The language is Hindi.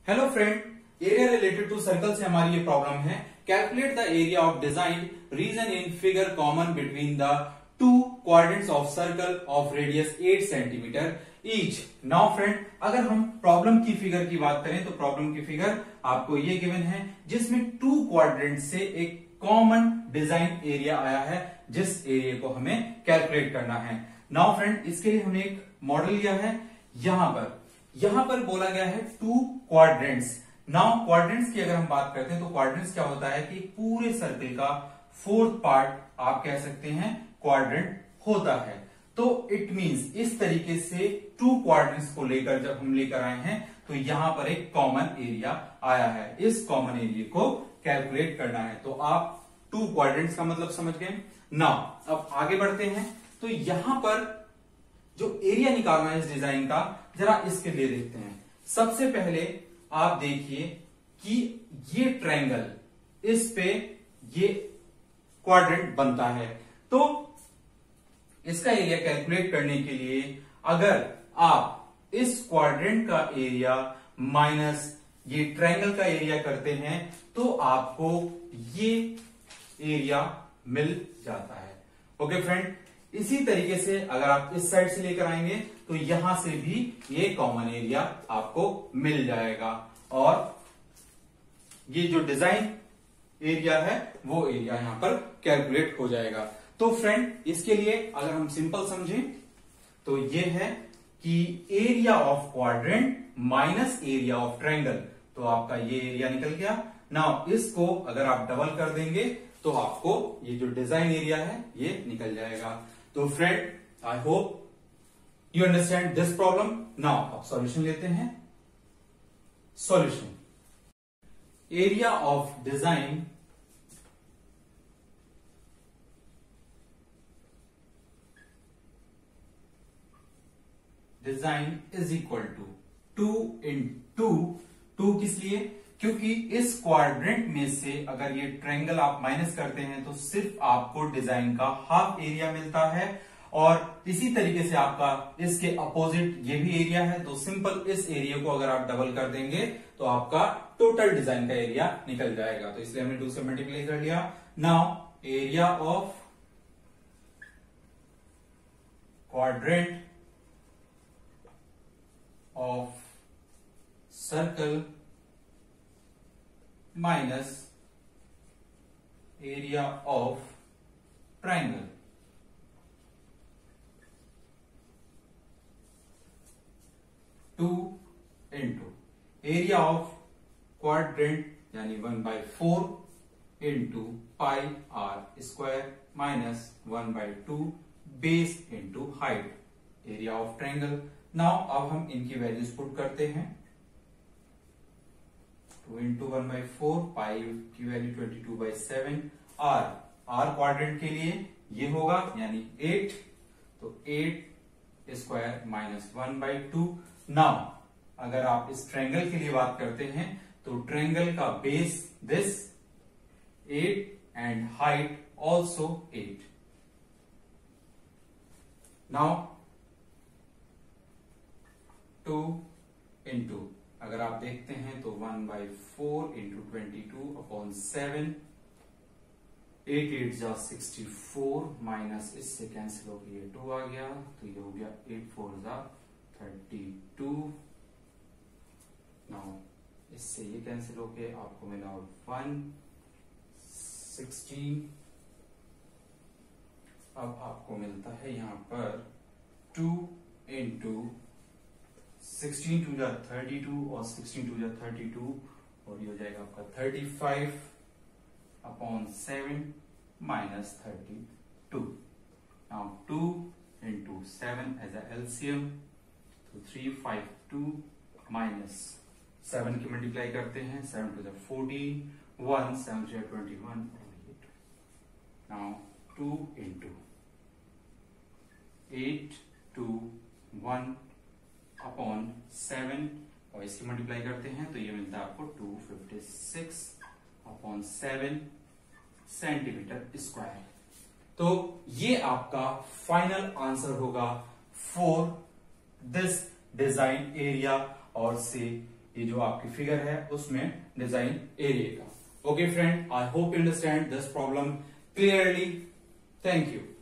Hello friend, area related to circle से हमारी ये प्रॉब्लम है। Calculate the area of design region in figure common between the two quadrants of circle of radius 8 centimetre each. Now friend, अगर हम प्रॉब्लम की फिगर की बात करें तो प्रॉब्लम की फिगर आपको ये गिवन है जिसमें टू क्वाड्रेंट से एक कॉमन डिजाइन एरिया आया है, जिस एरिया को हमें कैलकुलेट करना है। नाउ फ्रेंड, इसके लिए हमने एक मॉडल लिया है। यहां पर बोला गया है टू क्वाड्रेंट्स। नाउ क्वाड्रेंट्स की अगर हम बात करते हैं तो क्वाड्रेंट्स क्या होता है कि पूरे सर्कल का फोर्थ पार्ट आप कह सकते हैं क्वाड्रेंट होता है। तो इट मींस इस तरीके से टू क्वाड्रेंट्स को लेकर जब हम लेकर आए हैं तो यहां पर एक कॉमन एरिया आया है। इस कॉमन एरिया को कैलकुलेट करना है। तो आप टू क्वाड्रेंट्स का मतलब समझ गए। नाउ अब आगे बढ़ते हैं। तो यहां पर जो एरिया निकालना है इस डिजाइन का, जरा इसके लिए देखते हैं। सबसे पहले आप देखिए कि ये ट्रायंगल, इस पे ये क्वाड्रेंट बनता है। तो इसका एरिया कैलकुलेट करने के लिए अगर आप इस क्वाड्रेंट का एरिया माइनस ये ट्रायंगल का एरिया करते हैं तो आपको ये एरिया मिल जाता है। ओके फ्रेंड, इसी तरीके से अगर आप इस साइड से लेकर आएंगे तो यहां से भी ये कॉमन एरिया आपको मिल जाएगा और ये जो डिजाइन एरिया है वो एरिया यहां पर कैलकुलेट हो जाएगा। तो फ्रेंड, इसके लिए अगर हम सिंपल समझें तो ये है कि area of quadrant minus area of triangle, तो आपका ये एरिया निकल गया। नाउ इसको अगर आप डबल कर देंगे तो आपको ये जो डिजाइन एरिया है ये निकल जाएगा। तो friend, I hope you understand this problem. Now अब सॉल्यूशन लेते हैं। Solution, area of design is equal to 2 into 2 किस लिए? क्योंकि इस क्वाड्रेंट में से अगर ये ट्रायंगल आप माइनस करते हैं तो सिर्फ आपको डिजाइन का हाफ एरिया मिलता है और इसी तरीके से आपका इसके अपोजिट ये भी एरिया है। तो सिंपल इस एरिया को अगर आप डबल कर देंगे तो आपका टोटल डिजाइन का एरिया निकल जाएगा। तो इसलिए हमने 2 से मल्टीप्लाई कर लिया। Now area of quadrant of circle minus area of triangle. Two into area of quadrant यानी 1/4 into pi r square minus 1/2 base into height area of triangle. Now अब हम इनकी वैल्यूज पुट करते हैं। 2 इंटू 1/4 पाई की वैल्यू 22/7। आर क्वाड्रेंट के लिए ये होगा यानी 8, तो 8 स्क्वायर माइनस 1/2। नाउ अगर आप इस ट्रायंगल के लिए बात करते हैं तो ट्रायंगल का base this 8 and height also 8। Now 2 into अगर आप देखते हैं तो 1/4 इंटू 22/7, 8 8 जा 64 माइनस इससे कैंसिल हो गया 2 आ गया, तो ये हो गया 8 4 जा 32। नाउ इससे ये कैंसिल हो गया, आपको मिला 116। अब आपको मिलता है यहां पर 2 इंटू 16 2 जा 32 और 16 2 जा 32 और ये हो जाएगा आपका 35/7 minus 32। Now 2 into 7 as a LCM, तो 352 माइनस 7 की मल्टीप्लाई करते हैं, 7 2 जा 14, 1 7 3 21 और ये 2। नाउ 2 इंटू 8 2 1/7 और इसकी मल्टीप्लाई करते हैं तो ये मिलता है आपको 256/7 सेंटीमीटर स्क्वायर। तो ये आपका फाइनल आंसर होगा फॉर दिस डिजाइन एरिया और से ये जो आपकी फिगर है उसमें डिजाइन एरिया का। Okay friend, I hope you understand this problem clearly. Thank you.